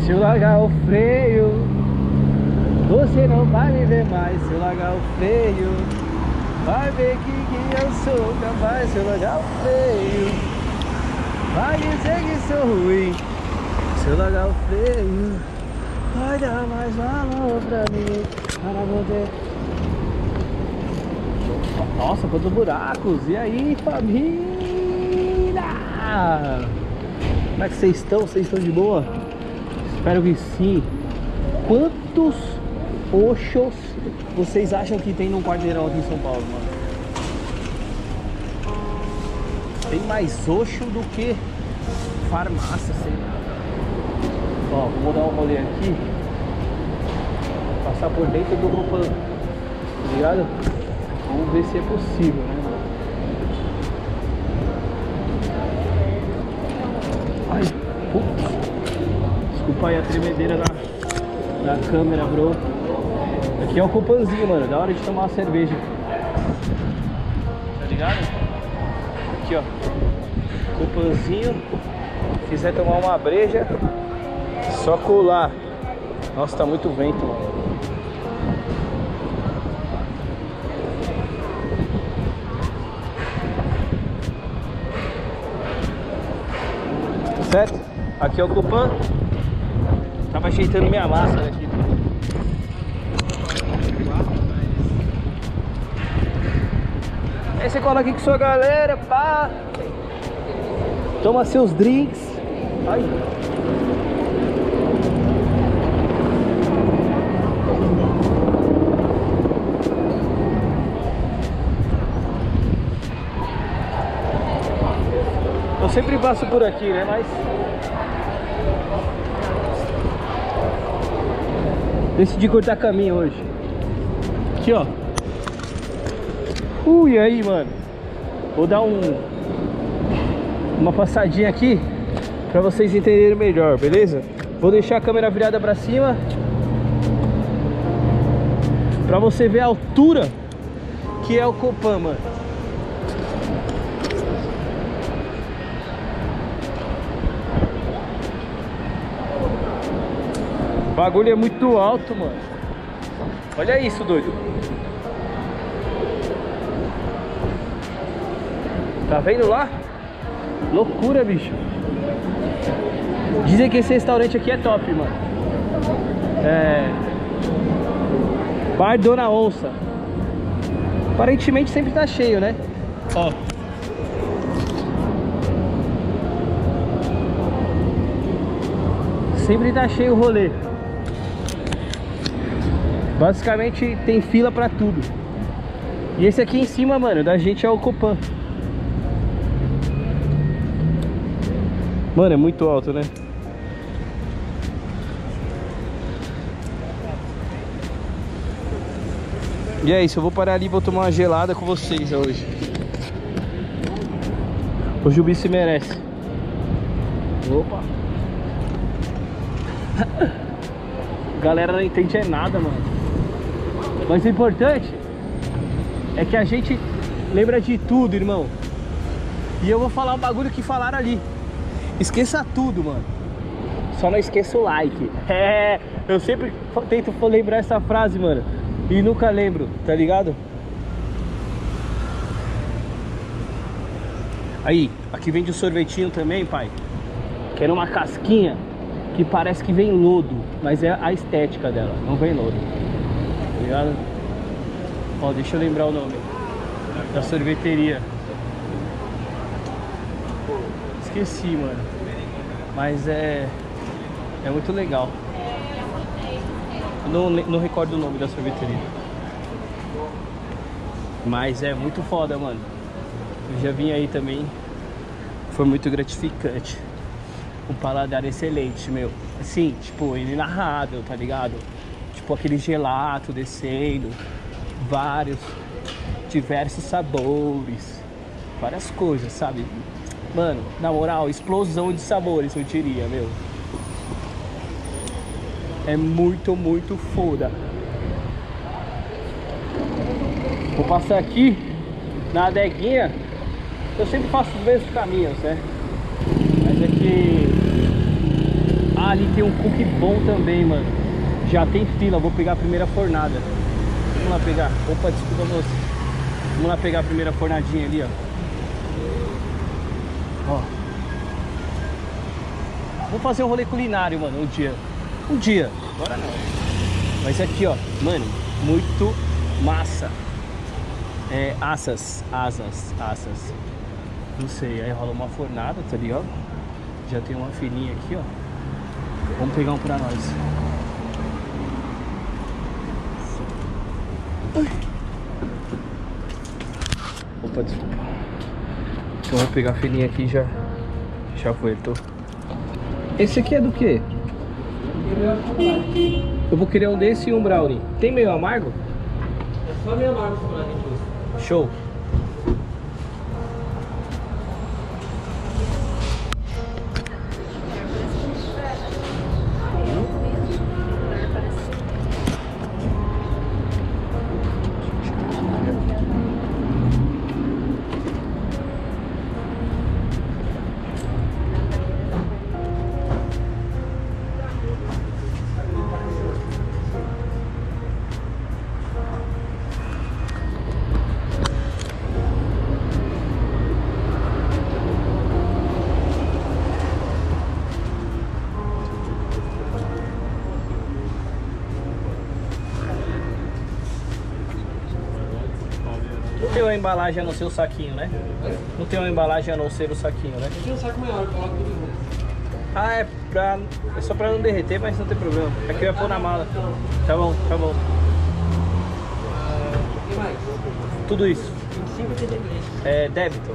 Se eu largar o freio, você não vai me ver mais. Se eu largar o freio, vai ver que eu sou capaz. Se eu largar o freio, vai dizer que sou ruim. Se eu largar o freio, vai dar mais valor pra mim. Para poder... Nossa, quantos buracos! E aí, família? Como é que vocês estão? Vocês estão de boa? Espero que sim. Quantos Oxos vocês acham que tem num quarteirão aqui em São Paulo, mano? Tem mais Oxo do que farmácia, sei lá. Ó, vou dar um rolê aqui. Passar por dentro do Copan, tá ligado? Vamos ver se é possível, né, mano? Ai, putz. Desculpa aí a tremedeira da câmera, bro. Aqui é o Copanzinho, mano. Da hora de tomar uma cerveja. Tá ligado? Aqui, ó. Copanzinho. Se quiser tomar uma breja, só colar. Nossa, tá muito vento, mano. Certo? Aqui é o Copan. Tava ajeitando minha máscara aqui. Aí você cola aqui com sua galera, pá. Toma seus drinks. Ai. Eu sempre passo por aqui, né? Mas decidi cortar caminho hoje. Aqui, ó. E aí, mano? Vou dar uma passadinha aqui pra vocês entenderem melhor, beleza? Vou deixar a câmera virada pra cima pra você ver a altura que é o Copan, mano. O bagulho é muito alto, mano. Olha isso, doido. Tá vendo lá? Loucura, bicho. Dizem que esse restaurante aqui é top, mano. É... Bar Dona Onça. Aparentemente sempre tá cheio, né? Ó. Sempre tá cheio o rolê. Basicamente tem fila pra tudo. E esse aqui em cima, mano, da gente é o Copan. Mano, é muito alto, né? E é isso, eu vou parar ali e vou tomar uma gelada com vocês hoje. Hoje o bicho merece. Opa! A galera não entende nada, mano. Mas o importante é que a gente lembra de tudo, irmão. E eu vou falar um bagulho que falaram ali. Esqueça tudo, mano. Só não esqueça o like. É, eu sempre tento lembrar essa frase, mano, e nunca lembro, tá ligado? Aí, aqui vende o sorvetinho também, pai. Que é numa casquinha que parece que vem lodo, mas é a estética dela, não vem lodo. Tá ligado? Ó, deixa eu lembrar o nome da sorveteria. Esqueci, mano. Mas é muito legal. Eu não recordo o nome da sorveteria. Mas é muito foda, mano. Eu já vim aí também. Foi muito gratificante. Um paladar excelente, meu. Assim, tipo, inenarrável, tá ligado? Tipo aquele gelato descendo. Diversos sabores. Várias coisas, sabe? Mano, na moral, explosão de sabores, eu diria, meu. É muito, muito foda. Vou passar aqui na adeguinha. Eu sempre faço os mesmos caminhos, né? Mas é que a Ah, ali tem um cookie bom também, mano. Já tem fila, vou pegar a primeira fornada. Vamos lá pegar. Opa, desculpa, moça. Vamos lá pegar a primeira fornadinha ali, ó. Ó. Vou fazer um rolê culinário, mano, um dia. Um dia. Agora não. Mas aqui, ó. Mano, muito massa. É, asas. Não sei, aí rola uma fornada, tá ligado? Já tem uma filinha aqui, ó. Vamos pegar um pra nós. Opa, desculpa. Então vou pegar a filinha aqui e já foi, tô. Esse aqui é do quê? Eu vou querer um desse e um brownie. Tem meio amargo? É só meio amargo pra gente. Show. Não tem uma embalagem a não ser o saquinho, né? Não tem uma embalagem a não ser o saquinho, né? Tinha um saco maior, coloca tudo junto. Ah, é só pra não derreter, mas não tem problema. Aqui eu ia pôr na mala. Tá bom, tá bom. O que mais? Tudo isso. 25 e 33. É débito.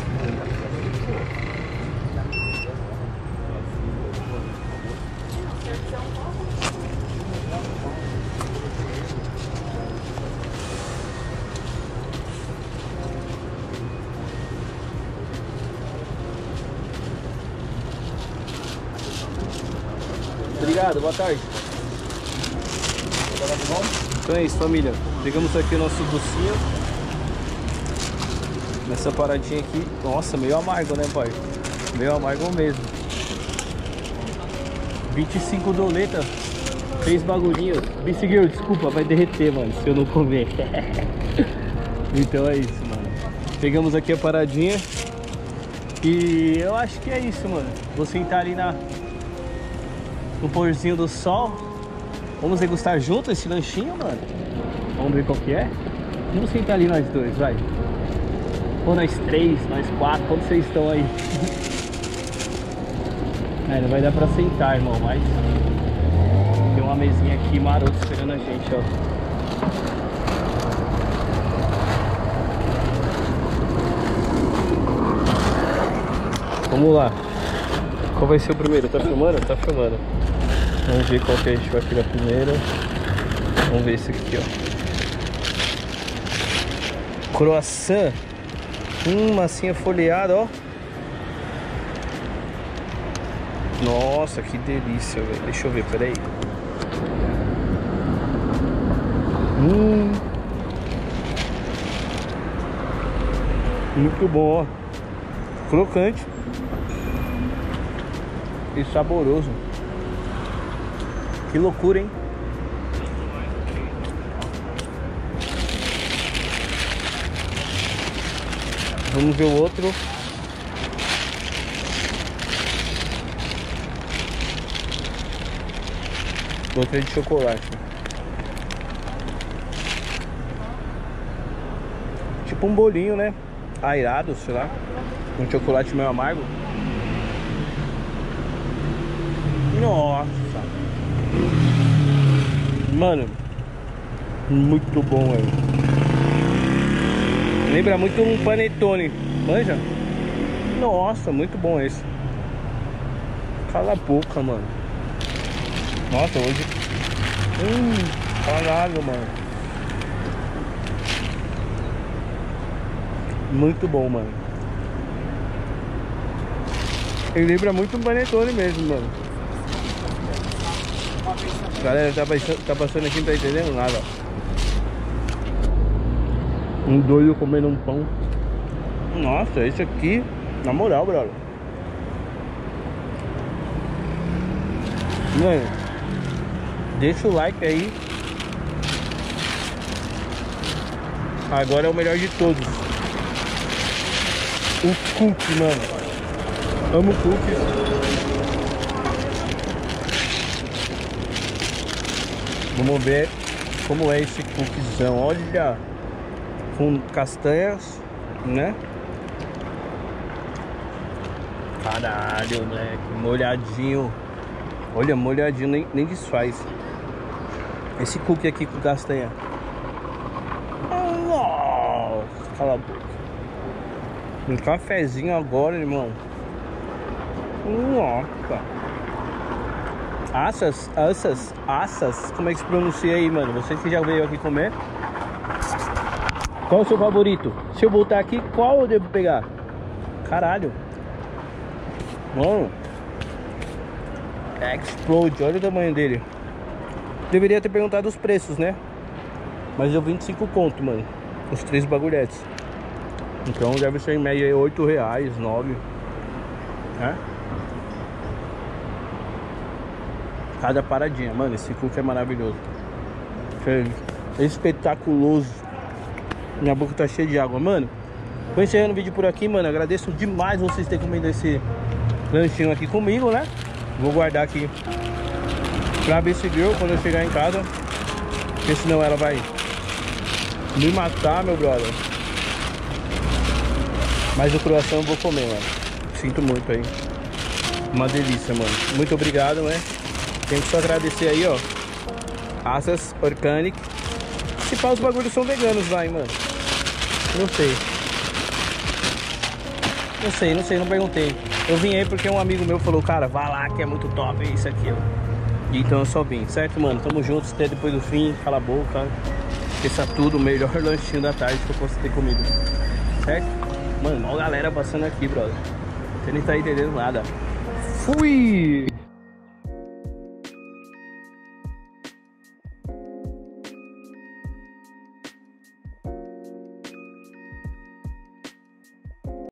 Obrigado, boa tarde. Então é isso, família. Pegamos aqui o nosso docinho. Nessa paradinha aqui. Nossa, meio amargo, né, pai? Meio amargo mesmo. 25 doleta. 3 bagulhinhos. Bisigueiro, desculpa, vai derreter, mano, se eu não comer. Então é isso, mano. Pegamos aqui a paradinha. E eu acho que é isso, mano. Vou sentar ali no porzinho do sol. Vamos degustar junto esse lanchinho, mano. Vamos ver qual que é. Vamos sentar ali nós dois, vai. Ou nós três, nós quatro, quando vocês estão aí? É, não vai dar pra sentar, irmão, mas tem uma mesinha aqui marota esperando a gente, ó. Vamos lá. Qual vai ser o primeiro? Tá filmando? Tá filmando. Vamos ver qual que a gente vai pegar primeiro. Vamos ver esse aqui, ó. Croissant. Massinha folheada, ó. Nossa, que delícia, velho. Deixa eu ver, peraí. Muito bom, ó. Crocante e saboroso. Que loucura, hein? Vamos ver o outro. O outro é de chocolate. Tipo um bolinho, né? Airado, sei lá. Um chocolate meio amargo. Nossa. Mano, muito bom, velho. Lembra muito um panetone, manja? Nossa, muito bom esse. Cala a boca, mano. Nossa, hoje... caralho, mano. Muito bom, mano. Ele lembra muito um panetone mesmo, mano. Galera, tá passando aqui, não tá entendendo nada. Um doido comendo um pão. Nossa, esse aqui, na moral, brother. Mano, deixa o like aí. Agora é o melhor de todos. O cookie, mano. Amo cookies. Vamos ver como é esse cookiezão. Olha, com castanhas, né? Caralho, moleque, molhadinho. Olha, molhadinho, nem desfaz. Esse cookie aqui com castanha. Nossa, cala a boca. Um cafezinho agora, irmão. Nossa. Assas. Como é que se pronuncia aí, mano? Você que já veio aqui comer. Qual é o seu favorito? Se eu voltar aqui, qual eu devo pegar? Caralho. Mano. Explode, olha o tamanho dele. Deveria ter perguntado os preços, né? Mas deu 25 conto, mano. Os 3 bagulhetes. Então deve ser em média R$8, 9, né? Cada paradinha, mano. Esse cookie é maravilhoso. É espetaculoso. Minha boca tá cheia de água, mano. Vou encerrando o vídeo por aqui, mano. Agradeço demais vocês terem comido esse lanchinho aqui comigo, né? Vou guardar aqui pra BC Girl quando eu chegar em casa, porque senão ela vai me matar, meu brother. Mas o croissant eu vou comer, mano. Sinto muito aí. Uma delícia, mano. Muito obrigado, né? Tenho que só agradecer aí, ó. Assas Organic. Se pá, os bagulhos são veganos lá, hein, mano. Não sei, não perguntei. Eu vim aí porque um amigo meu falou, cara, vai lá que é muito top, é isso aqui, ó. Então eu só vim, certo, mano? Tamo juntos até depois do fim, cala a boca. Esqueça tudo, o melhor lanchinho da tarde que eu posso ter comido. Certo? Mano, ó a galera passando aqui, brother. Você nem tá entendendo nada. Fui!